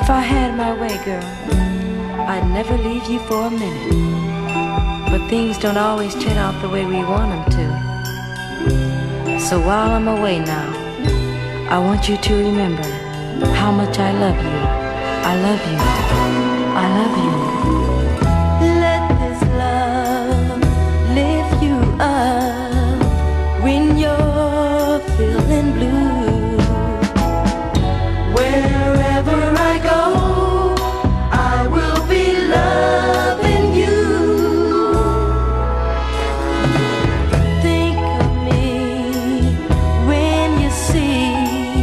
If I had my way, girl, I'd never leave you for a minute. But things don't always turn out the way we want them to. So while I'm away now, I want you to remember how much I love you. I love you. I love you. Let this love lift you up when you're feeling blue. Wherever I go, I will be loving you. Think of me when you see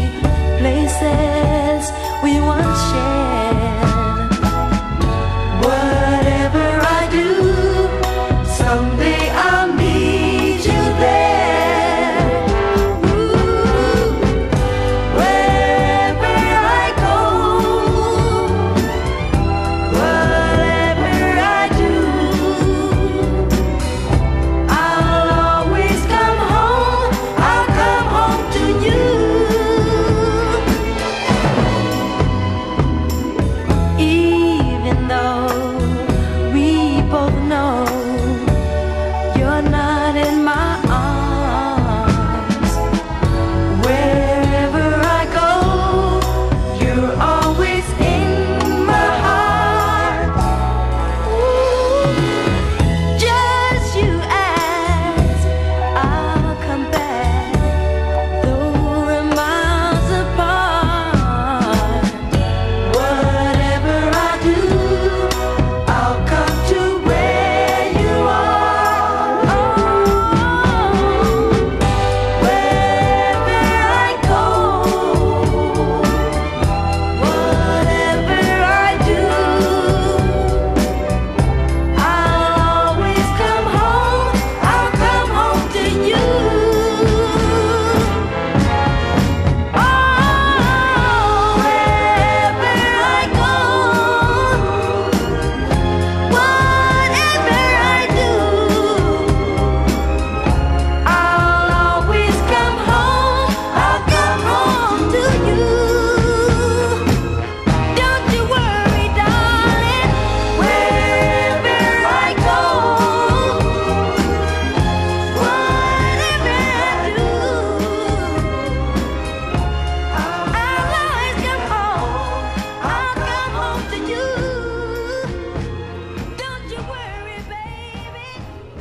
places we once shared. Whatever I do, someday I'll meet you there. Ooh, wherever I go, whatever I do, I'll always come home. I'll come home to you. Even though we both know you're not in my arms, wherever I go, you're always in my heart. Ooh, just you ask, I'll come back, though we're miles apart. Whatever I do, I'll come to where you are. Wherever I go, whatever I do, I'll always come home. I'll come home to you. Wherever I go, whatever I do, I'll always come home. I'll come home to you. Don't you worry, darling. Wherever I go, whatever I do, I'll always come home. I'll come home to you. Don't you worry, baby.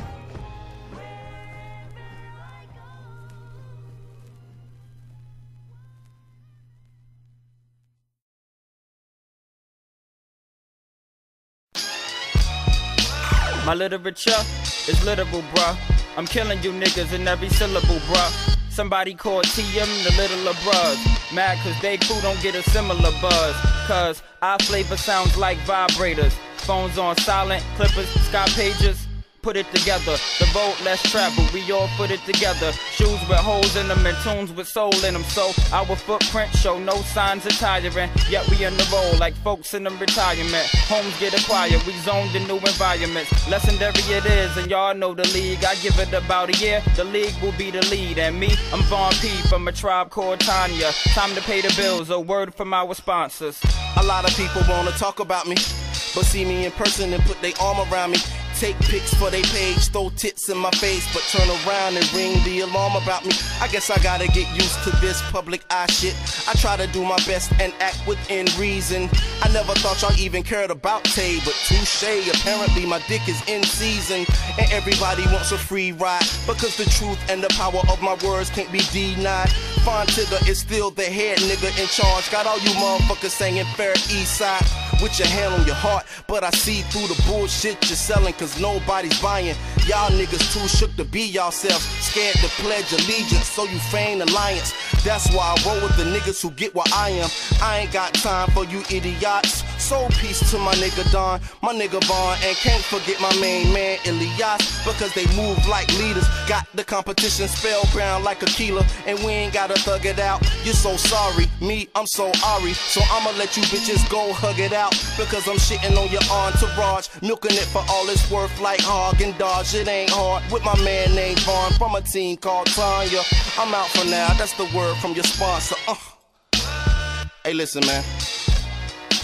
My literature is literal, bruh. I'm killing you niggas in every syllable, bruh. Somebody called TM the littler bruhs. Mad cause they crew don't get a similar buzz. Cause our flavor sounds like vibrators. Phones on silent, clippers, sky pages. Put it together, the road less travel, we all put it together. Shoes with holes in them and tunes with soul in them. So our footprint show no signs of tiring. Yet we in the roll like folks in the retirement. Homes get acquired, we zoned in new environments. Legendary it is, and y'all know the league. I give it about a year, the league will be the lead. And me, I'm Von P from a tribe called Tanya. Time to pay the bills, a word from our sponsors. A lot of people wanna talk about me, but see me in person and put their arm around me. Take pics for they page, throw tits in my face, but turn around and ring the alarm about me. I guess I gotta get used to this public eye shit. I try to do my best and act within reason. I never thought y'all even cared about Tay, but touche, apparently my dick is in season. And everybody wants a free ride, because the truth and the power of my words can't be denied. Von Tigger is still the head nigga in charge. Got all you motherfuckers singing Fair East Side with your hand on your heart, but I see through the bullshit you're selling, cause nobody's buying. Y'all niggas too shook to be yourselves, scared to pledge allegiance, so you feign alliance. That's why I roll with the niggas who get what I am. I ain't got time for you idiots. So peace to my nigga Don, my nigga Vaughn, and can't forget my main man Elias, because they move like leaders. Got the competition spellbound like a killer, and we ain't gotta thug it out. You're so sorry, me, I'm so Ari, so I'ma let you bitches go hug it out, because I'm shitting on your entourage, milking it for all it's worth like Hagen Dodge. It ain't hard with my man named Vaughn from a team called Tanya. I'm out for now, that's the word from your sponsor. Hey, listen, man.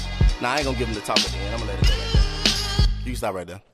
Nah, I ain't gonna give him the top at the end. I'm gonna let it go right there. You can stop right there.